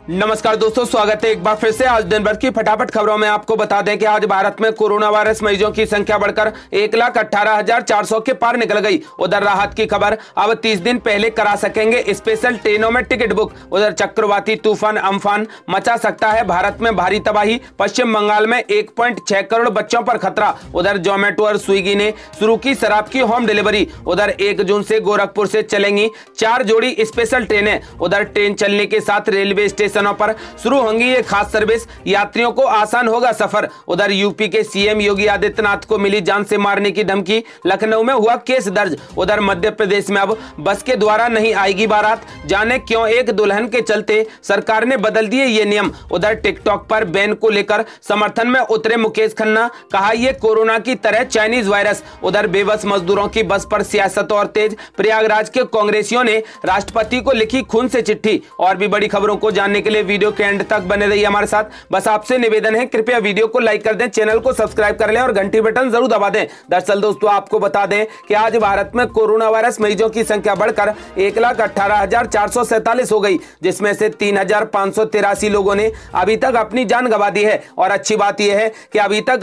नमस्कार दोस्तों, स्वागत है एक बार फिर से। आज दिन भर की फटाफट खबरों में आपको बता दें कि आज भारत में कोरोना वायरस मरीजों की संख्या बढ़कर 1,18,400 के पार निकल गई। उधर राहत की खबर, अब 30 दिन पहले करा सकेंगे स्पेशल ट्रेनों में टिकट बुक। उधर चक्रवाती तूफान अम्फान मचा सकता है भारत में भारी तबाही। पश्चिम बंगाल में 1.6 करोड़ बच्चों पर खतरा। उधर जोमेटो और स्विगी ने शुरू की शराब की होम डिलीवरी। उधर 1 जून से गोरखपुर से चलेंगी 4 जोड़ी स्पेशल ट्रेनें। उधर ट्रेन चलने के साथ रेलवे स्टेशनों पर शुरू होंगी ये खास सर्विस, यात्रियों को आसान होगा सफर। उधर यूपी के सीएम योगी आदित्यनाथ को मिली जान से मारने की धमकी, लखनऊ में हुआ केस दर्ज। उधर मध्य प्रदेश में अब बस के द्वारा नहीं आएगी बारात, जाने क्यों एक दुल्हन के चलते सरकार ने बदल दिए ये नियम। उधर टिकटॉक पर बैन को लेकर समर्थन में उतरे मुकेश खन्ना, कहा ये कोरोना की तरह चाइनीज वायरस। उधर बेबस मजदूरों की बस पर सियासत और तेज, प्रयागराज के कांग्रेसियों ने राष्ट्रपति को लिखी खून से चिट्ठी। और भी बड़ी खबरों को जानने के लिए वीडियो के एंड तक बने रहिए हमारे साथ। बस आपसे निवेदन है, कृपया वीडियो को लाइक कर दें, चैनल को सब्सक्राइब कर लें और घंटी बटन जरूर दबा दें। दरअसल दोस्तों, आपको बता दें कि आज भारत में कोरोना वायरस मरीजों की संख्या बढ़कर 1,18,447 हो गई, जिसमें से 3,583 लोगों ने अभी तक अपनी जान गंवा दी है। और अच्छी बात यह है कि अभी तक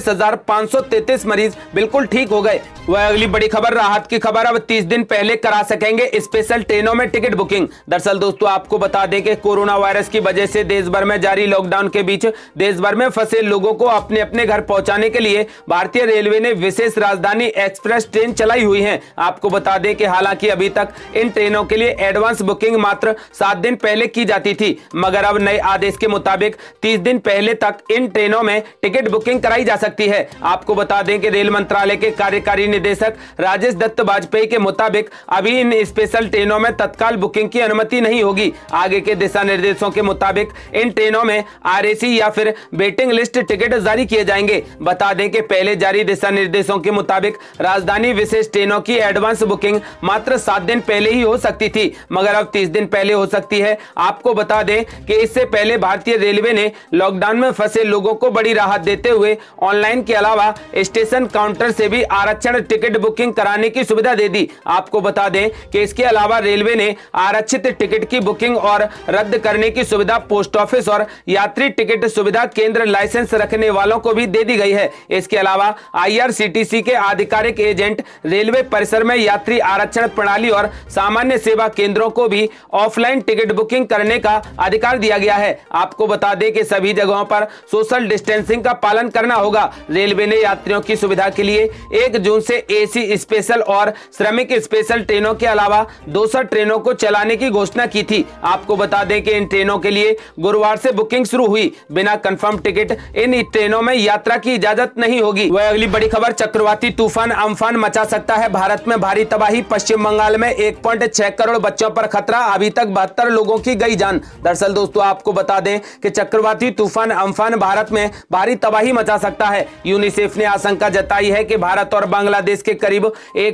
48,533 मरीज बिल्कुल ठीक हो गए। वह अगली बड़ी खबर, राहत की खबर, अब 30 दिन पहले करा सकेंगे स्पेशल ट्रेनों में टिकट बुकिंग। दरअसल दोस्तों, आपको बता दें कि कोरोना वायरस की वजह से देश भर में जारी लॉकडाउन के बीच देश भर में फंसे लोगों को अपने अपने घर पहुंचाने के लिए भारतीय रेलवे ने विशेष राजधानी एक्सप्रेस ट्रेन चलाई हुई है। आपको बता दें कि हालांकि अभी तक इन ट्रेनों के लिए एडवांस बुकिंग मात्र 7 दिन पहले की जाती थी, मगर अब नए आदेश के मुताबिक 30 दिन पहले तक इन ट्रेनों में टिकट बुकिंग कराई जा सकती है। आपको बता दें कि रेल मंत्रालय के कार्यकारी निदेशक राजेश दत्त वाजपेयी के मुताबिक अभी इन स्पेशल ट्रेनों में तत्काल बुकिंग की अनुमति नहीं होगी। आगे के दिशा निर्देशों के मुताबिक इन ट्रेनों में आरएसी या फिर वेटिंग लिस्ट टिकट जारी किए जाएंगे। बता दें कि पहले जारी दिशा निर्देशों के मुताबिक राजधानी विशेष ट्रेनों की एडवांस बुकिंग मात्र 7 दिन पहले ही हो सकती थी, मगर अब 30 दिन पहले हो सकती है। आपको बता दें कि इससे पहले भारतीय रेलवे ने लॉकडाउन में फंसे लोगों को बड़ी राहत देते हुए ऑनलाइन के अलावा स्टेशन काउंटर से भी आरक्षण टिकट बुकिंग कराने की सुविधा दे दी। आपको बता दें कि इसके अलावा रेलवे ने आरक्षित टिकट की बुकिंग और रद्द करने की सुविधा पोस्ट ऑफिस और यात्री टिकट सुविधा केंद्र लाइसेंस रखने वालों को भी दे दी गई है। इसके अलावा आईआरसीटीसी के आधिकारिक एजेंट रेलवे परिसर में यात्री आरक्षण प्रणाली और सामान्य सेवा केंद्रों को भी ऑफलाइन टिकट बुकिंग करने का अधिकार दिया गया है। आपको बता दें कि सभी जगहों पर सोशल डिस्टेंसिंग का पालन करना होगा। रेलवे ने यात्रियों की सुविधा के लिए 1 जून से एसी स्पेशल और श्रमिक स्पेशल ट्रेनों के अलावा 200 ट्रेनों को चलाने की घोषणा की थी। आपको बता दें कि इन ट्रेनों के लिए गुरुवार से बुकिंग शुरू हुई। बिना कंफर्म टिकट इन ट्रेनों में यात्रा की इजाजत नहीं होगी। वह अगली बड़ी खबर, चक्रवाती तूफान अम्फान मचा सकता है भारत में भारी तबाही। पश्चिम बंगाल में 1.6 करोड़ बच्चों पर खतरा, अभी तक 72 लोगों की गई जान। दरअसल दोस्तों, आपको बता दें कि चक्रवाती तूफान अम्फान भारत में भारी तबाही मचा सकता है। यूनिसेफ ने आशंका जताई है कि भारत और बांग्लादेश के करीब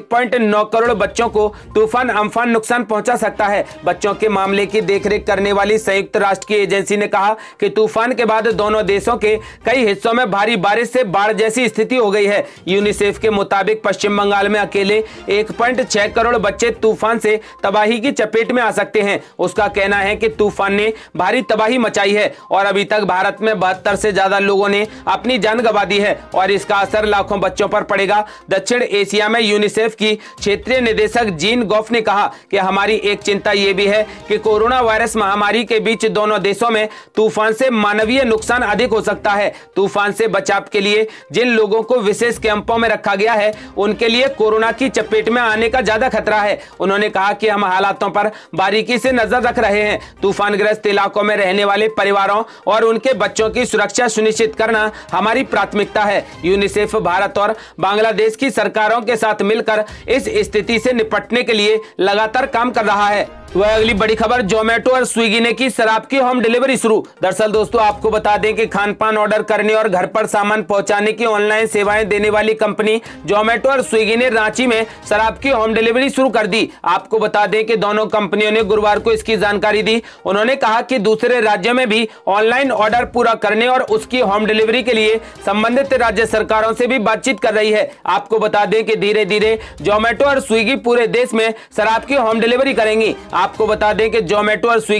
1.9 करोड़ बच्चों को तूफान अम्फान नुकसान पहुंचा सकता है। बच्चों के मामले की देखरेख करने वाली संयुक्त राष्ट्र की एजेंसी ने कहा कि तूफान के बाद दोनों देशों के कई हिस्सों में भारी बारिश से बाढ़ जैसी स्थिति हो गई है। यूनिसेफ के मुताबिक पश्चिम बंगाल में अकेले 1.6 करोड़ बच्चे तूफान से तबाही की चपेट में आ सकते हैं। उसका कहना है कि तूफान ने भारी तबाही मचाई है और अभी तक भारत में 72 से ज्यादा लोगों ने अपनी जान गंवा दी है और इसका असर लाखों बच्चों पर पड़ेगा। दक्षिण एशिया में यूनिसेफ की क्षेत्रीय निदेशक जीन गॉफ ने कहा कि हमारी एक चिंता यह भी है कि कोरोना वायरस महामारी के बीच दोनों देशों में तूफान से मानवीय नुकसान अधिक हो सकता है। तूफान से बचाव के लिए जिन लोगों को विशेष कैंपों में रखा गया है, उनके लिए कोरोना की चपेट में आने का ज्यादा खतरा है। उन्होंने कहा कि हम हालातों पर बारीकी से नजर रख रहे हैं। तूफानग्रस्त इलाकों में रहने वाले परिवारों और उनके बच्चों की सुरक्षा सुनिश्चित करना हमारी प्राथमिकता है। यूनिसेफ भारत और बांग्लादेश की सरकारों के साथ मिलकर इस स्थिति से निपटने के लिए लगातार काम कर रहा है। वह अगली बड़ी खबर, जोमेटो और स्विगी ने की शराब की होम डिलीवरी शुरू। दरअसल दोस्तों, आपको बता दें कि खान पान ऑर्डर करने और घर पर सामान पहुंचाने की ऑनलाइन सेवाएं देने वाली कंपनी जोमेटो और स्विगी ने रांची में शराब की होम डिलीवरी शुरू कर दी। आपको बता दें कि दोनों कंपनियों ने गुरुवार को इसकी जानकारी दी। उन्होंने कहा कि दूसरे राज्यों में भी ऑनलाइन ऑर्डर पूरा करने और उसकी होम डिलीवरी के लिए संबंधित राज्य सरकारों से भी बातचीत कर रही है। आपको बता दें कि धीरे धीरे जोमेटो और स्विगी पूरे देश में शराब की होम डिलीवरी करेंगी। आपको बता दें कि जोमेटो और स्विगी ने कहा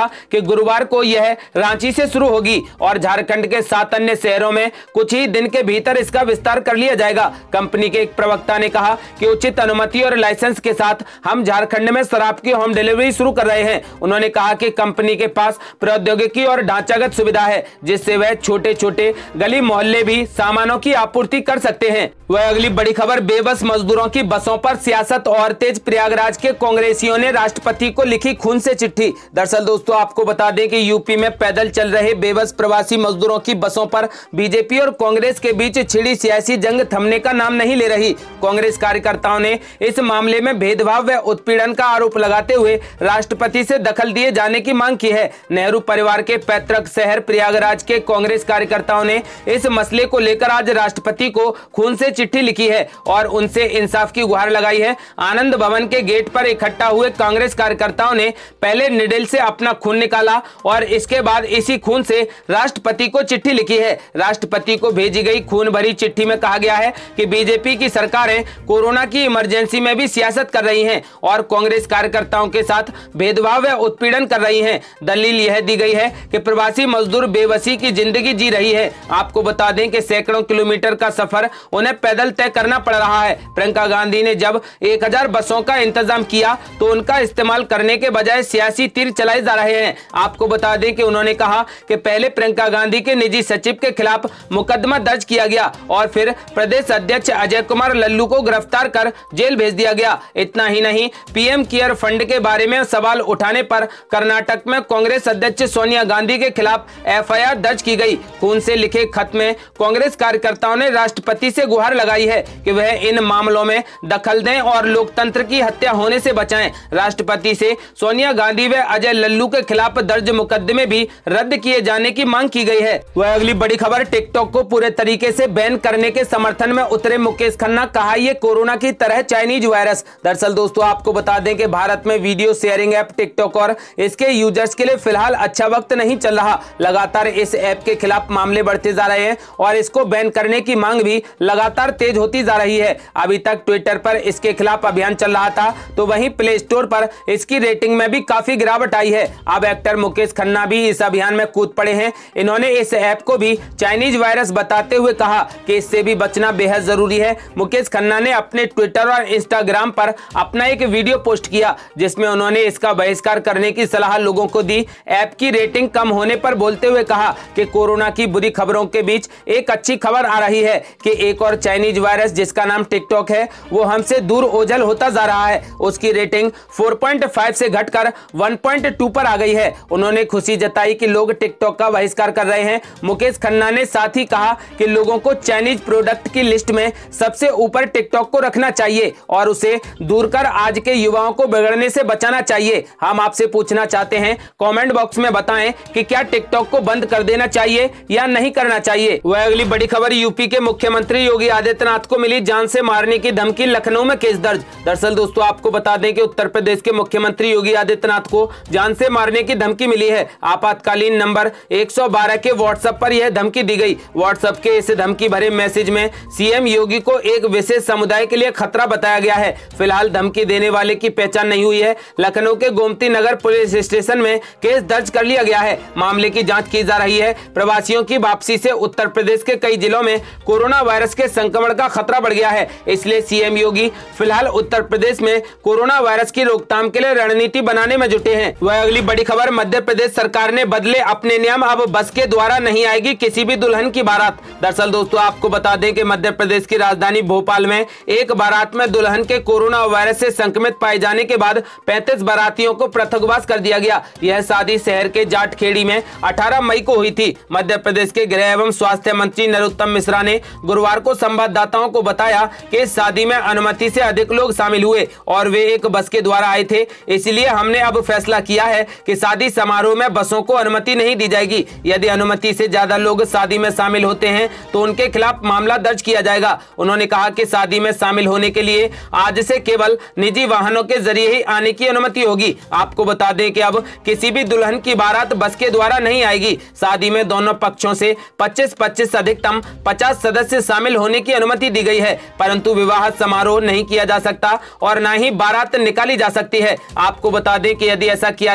कि गुरुवार को यह रांची से शुरू होगी और झारखंड के 7 अन्य शहरों में कुछ ही दिन के भीतर इसका विस्तार कर लिया जाएगा। कंपनी के एक प्रवक्ता ने कहा कि उचित अनुमति और लाइसेंस के साथ हम झारखंड में शराब की होम डिलीवरी शुरू कर रहे हैं। उन्होंने कहा कि कंपनी के पास प्रौद्योगिकी और ढांचागत सुविधा है जिससे वह छोटे छोटे गली मोहल्ले भी सामानों की आपूर्ति कर सकते हैं। वह अगली बड़ी खबर, बेबस मजदूरों की बसों पर सियासत और तेज। प्रयागराज के कांग्रेसियों ने राष्ट्रपति को लिखी खून से चिट्ठी। दरअसल दोस्तों आपको बता दें कि यूपी में पैदल चल रहे बेबस प्रवासी मजदूरों की बसों पर बीजेपी और कांग्रेस के बीच छिड़ी सियासी जंग थमने का नाम नहीं ले रही। कांग्रेस कार्यकर्ताओं ने इस मामले में भेदभाव व उत्पीड़न का आरोप लगाते हुए राष्ट्रपति से दखल दिए जाने की मांग की है। नेहरू परिवार के पैतृक शहर प्रयागराज के कांग्रेस कार्यकर्ताओं ने इस मसले को लेकर आज राष्ट्रपति को खून से चिट्ठी लिखी है और उनसे इंसाफ की गुहार लगाई है। आनंद भवन के गेट पर इकट्ठा हुए कांग्रेस कार्यकर्ताओं ने पहले निडल से अपना खून निकाला और इसके बाद इसी खून से राष्ट्रपति को चिट्ठी लिखी है। राष्ट्रपति को भेजी गई खून भरी चिट्ठी में कहा गया है कि बीजेपी की सरकारें कोरोना की इमरजेंसी में भी सियासत कर रही हैं और कांग्रेस कार्यकर्ताओं के साथ भेदभाव व उत्पीड़न कर रही हैं। दलील यह दी गई है कि प्रवासी मजदूर बेबसी की जिंदगी जी रही है। आपको बता दें कि सैकड़ों किलोमीटर का सफर उन्हें पैदल तय करना पड़ रहा है। प्रियंका गांधी ने जब 1000 बसों का इंतजाम किया तो उनका इस्तेमाल करने के बजाय सियासी तीर चलाए जा रहे हैं। आपको बता दें कि उन्होंने कहा कि पहले प्रियंका गांधी के निजी सचिव के खिलाफ मुकदमा दर्ज किया गया और फिर प्रदेश अध्यक्ष अजय कुमार लल्लू को गिरफ्तार कर जेल भेज दिया गया। इतना ही नहीं, पीएम केयर फंड के बारे में सवाल उठाने पर कर्नाटक में कांग्रेस अध्यक्ष सोनिया गांधी के खिलाफ एफआईआर दर्ज की गई। खून से लिखे खत में कांग्रेस कार्यकर्ताओं ने राष्ट्रपति से गुहार लगाई है कि वह इन मामलों में दखल दें और लोकतंत्र की हत्या होने से बचाएं। राष्ट्रपति से सोनिया गांधी व अजय लल्लू के खिलाफ दर्ज मुकदमे भी रद्द किए जाने की मांग की गई है। वह अगली बड़ी खबर, टिकटॉक को पूरे तरीके से बैन करने के समर्थन में उतरे मुकेश खन्ना। कहा ये कोरोना की तरह चाइनीज वायरस। दरअसल दोस्तों आपको बता दें कि भारत में वीडियो शेयरिंग ऐप टिकटॉक और इसके यूजर्स के लिए फिलहाल अच्छा वक्त नहीं चल रहा। लगातार इस ऐप के खिलाफ मामले बढ़ते जा रहे हैं और इसको बैन करने की मांग भी लगातार तेज होती जा रही है। अभी तक ट्विटर पर इसके खिलाफ अभियान चल रहा था तो वहीं प्ले स्टोर पर इसकी रेटिंग में भी काफी गिरावट आई है। अब एक्टर मुकेश खन्ना भी इस अभियान में कूद पड़े हैं। इन्होंने इस ऐप को भी चाइनीज वायरस बताते हुए कहा कि इससे भी बचना बेहद जरूरी है। मुकेश खन्ना ने अपने ट्विटर और इंस्टाग्राम पर अपना एक वीडियो पोस्ट किया जिसमें उन्होंने इसका बहिष्कार करने की सलाह लोगों को दी। ऐप की रेटिंग कम होने पर बोलते हुए कहा कि कोरोना की बुरी खबरों के बीच एक अच्छी खबर आ रही है कि एक और चाइनीज वायरस जिसका नाम टिकटॉक है वो हमसे दूर ओझल होता जा रहा है। उसकी रेटिंग 4.5 से घटकर 1.2 पर आ गई है। उन्होंने खुशी जताई कि लोग टिकटॉक का बहिष्कार कर रहे हैं। मुकेश खन्ना ने साथ ही कहा कि लोगों को चाइनीज प्रोडक्ट की लिस्ट में सबसे ऊपर टिकटॉक को रखना चाहिए और उसे दूर कर आज के युवाओं को बिगड़ने से बचाना चाहिए। हम आपसे पूछना चाहते हैं, कमेंट बॉक्स में बताएं कि क्या टिकटॉक को बंद कर देना चाहिए या नहीं करना चाहिए। वह अगली बड़ी खबर, यूपी के मुख्यमंत्री योगी आदित्यनाथ को मिली जान से मारने की धमकी, लखनऊ में केस दर्ज। दरअसल दोस्तों आपको बता दें कि उत्तर प्रदेश के मुख्यमंत्री योगी आदित्यनाथ को जान से मारने की धमकी मिली है। आपातकालीन नंबर 112 के व्हाट्सएप पर यह धमकी दी गई। व्हाट्सएप के इस धमकी भरे मैसेज में सीएम योगी को एक विशेष समुदाय के लिए खतरा बताया गया है। फिलहाल धमकी देने वाले की पहचान नहीं हुई है। लखनऊ के गोमती नगर पुलिस स्टेशन में केस दर्ज कर लिया गया है। मामले की जांच की जा रही है। प्रवासियों की वापसी से उत्तर प्रदेश के कई जिलों में कोरोना वायरस के संक्रमण का खतरा बढ़ गया है। इसलिए सीएम योगी फिलहाल उत्तर प्रदेश में कोरोना वायरस की रोकथाम के लिए रणनीति बनाने में जुटे हैं। वह अगली बड़ी खबर, मध्य प्रदेश सरकार ने बदले अपने नियम, अब बस के द्वारा नहीं आएगी किसी भी दुल्हन की बारात। दरअसल दोस्तों आपको बता दें कि मध्य प्रदेश की राजधानी भोपाल में एक बारात में दुल्हन के कोरोना वायरस से संक्रमित पाए जाने के बाद 35 बारातियों को पृथकवास कर दिया गया। यह शादी शहर के जाटखेड़ी में 18 मई को हुई थी। मध्य प्रदेश के गृह एवं स्वास्थ्य मंत्री नरोत्तम मिश्रा ने गुरुवार को संवाददाताओं को बताया कि इस शादी में अनुमति से अधिक लोग शामिल हुए और वे एक बस के द्वारा आए थे। इसलिए हमने अब फैसला किया है कि शादी समारोह में बसों को अनुमति नहीं दी जाएगी। यदि अनुमति से ज्यादा लोग शादी में शामिल होते हैं तो उनके खिलाफ मामला दर्ज किया जाएगा। उन्होंने कहा कि शादी में शामिल होने के लिए आज से केवल निजी वाहनों के जरिए ही आने की अनुमति होगी। आपको बता दें कि अब किसी भी दुल्हन की बारात बस के द्वारा नहीं आएगी। शादी में दोनों पक्षों से 25-25 अधिकतम 50 सदस्य शामिल होने की अनुमति दी गई है, परंतु विवाह समारोह नहीं किया जा सकता और न ही बारात निकाली जा सकती है। आपको बता दें कि यदि ऐसा किया गया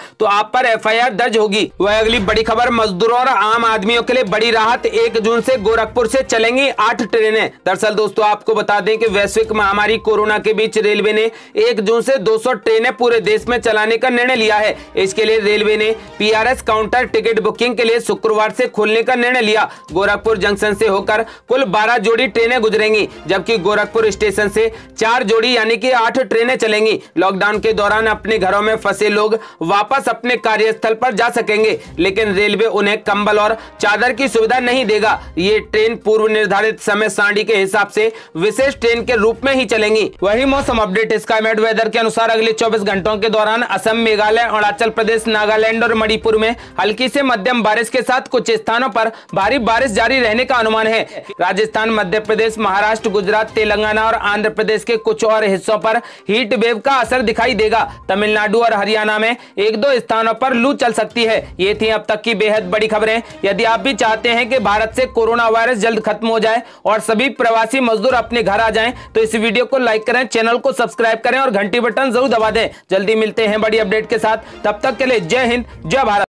तो आप पर FIR दर्ज होगी। वह अगली बड़ी खबर, मजदूरों और आम आदमियों के लिए बड़ी राहत, 1 जून से गोरखपुर से चलेंगी 8 ट्रेनें। दरअसल दोस्तों आपको बता दें कि वैश्विक महामारी कोरोना के बीच रेलवे ने 1 जून से 200 ट्रेनें पूरे देश में चलाने का निर्णय लिया है। इसके लिए रेलवे ने PRS काउंटर टिकट बुकिंग के लिए शुक्रवार से खोलने का निर्णय लिया। गोरखपुर जंक्शन से होकर कुल 12 जोड़ी ट्रेनें गुजरेंगी, जबकि गोरखपुर स्टेशन से 4 जोड़ी यानी कि 8 ट्रेनें चलेंगी। लॉकडाउन के दौरान अपने घरों में फंसे लोग वापस अपने कार्यस्थल पर जा सकेंगे, लेकिन रेलवे उन्हें कंबल और चादर की सुविधा नहीं देगा। ये ट्रेन पूर्व निर्धारित समय सारणी के हिसाब से विशेष ट्रेन के रूप में ही चलेंगी। वही मौसम अपडेट स्काईमेट वेदर के अनुसार अगले 24 घंटों के दौरान असम, मेघालय, अरुणाचल प्रदेश, नागालैंड और मणिपुर में हल्की से मध्यम बारिश के साथ कुछ स्थानों पर भारी बारिश जारी रहने का अनुमान है। राजस्थान, मध्य प्रदेश, महाराष्ट्र, गुजरात, तेलंगाना और आंध्र प्रदेश के कुछ और हिस्सों पर हीट वेव का असर दिखाई देगा। तमिलनाडु और हरियाणा में 1-2 स्थानों पर लू चल सकती है। ये थी अब तक की बेहद बड़ी खबरें। यदि आप भी चाहते हैं कि भारत से कोरोना वायरस जल्द खत्म हो जाए और सभी प्रवासी मजदूर अपने घर आ जाएं, तो इस वीडियो को लाइक करें, चैनल को सब्सक्राइब करें और घंटी बटन जरूर दबा दें। जल्दी मिलते हैं बड़ी अपडेट के साथ, तब तक के लिए जय हिंद, जय भारत।